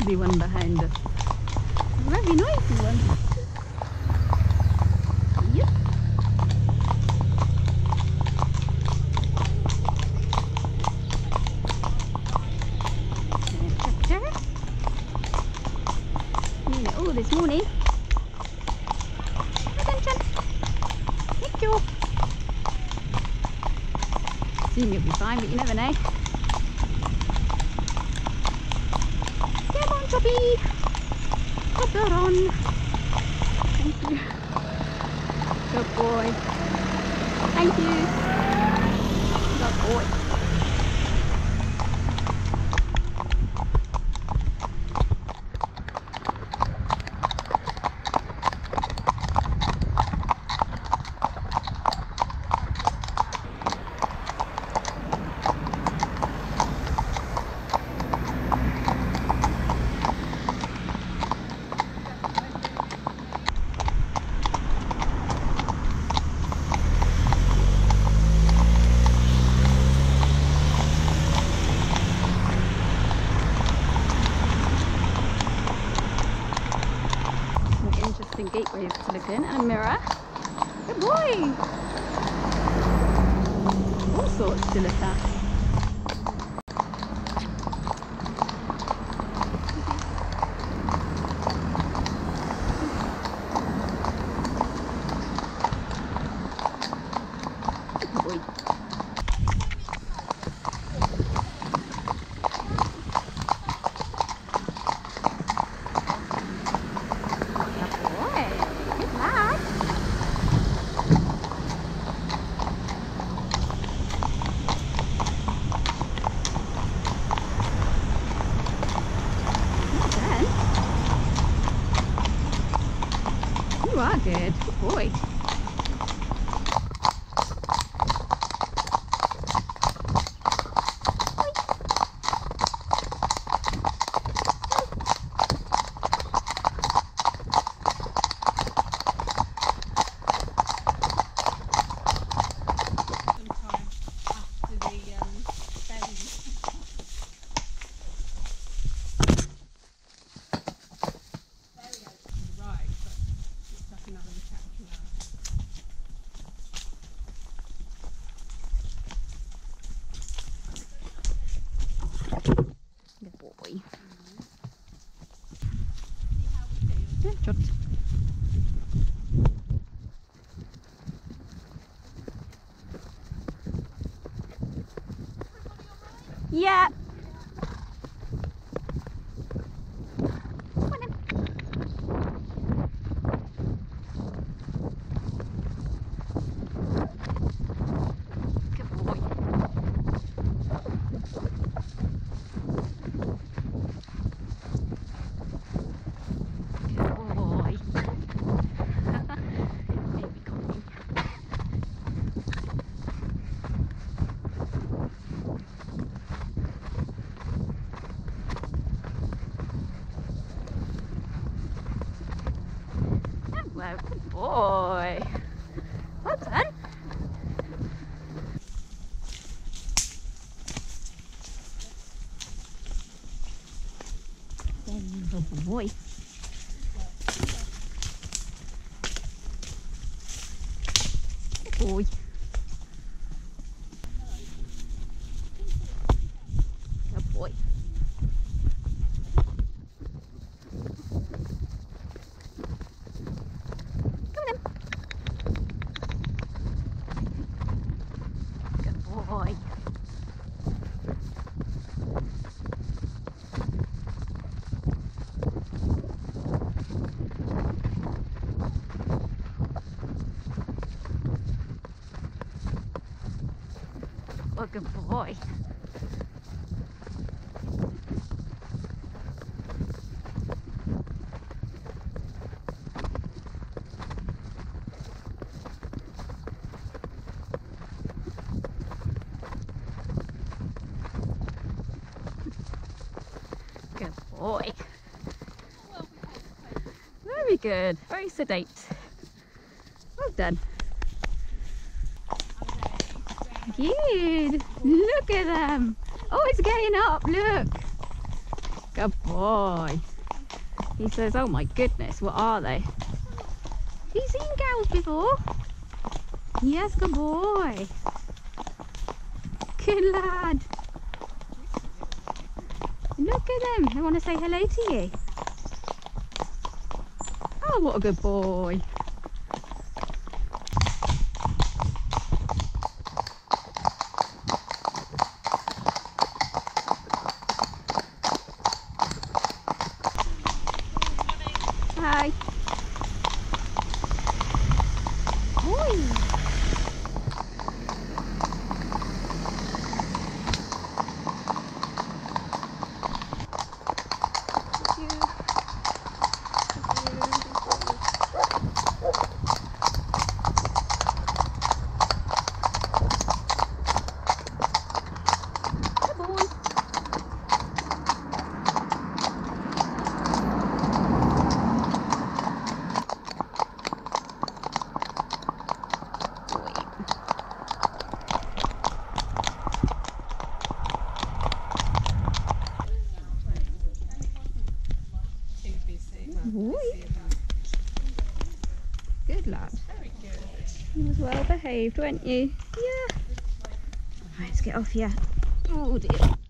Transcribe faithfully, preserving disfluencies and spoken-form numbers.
noisy one behind us. Very noisy one. Yep. Oh, this morning. Attention. Thank you. Soon you'll be fine, but you never know. Come on, Toby. Put that on. Thank you. Good boy. Thank you. Good boy. Gateways to look in, and a mirror. Good boy! All sorts to look at. Good boy. You are good. Good boy. Good boy. Yeah, shot. Yeah. Well, good boy. Well done. Good boy. Good boy. Good boy. Boy. Oh, good boy. Good boy. Very good. Very sedate. Well done. Good. Look at them. Oh, it's getting up. Look. Good boy. He says, oh my goodness, what are they? Have you seen gals before? Yes, good boy. Good lad. Look at them. They want to say hello to you. Oh, what a good boy. Hi. Oi. Oi. Good lad. Very good. You was well behaved, weren't you? Yeah. Let's get off here. Oh dear.